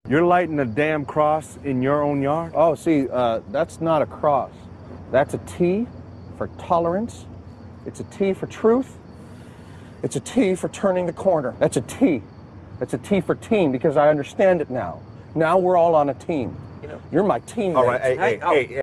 You're lighting a damn cross in your own yard? Oh, see, that's not a cross. That's a T for tolerance. It's a T for truth. It's a T for turning the corner. That's a T. That's a T for team because I understand it now. Now we're all on a team. You're my teammate. All right, hey.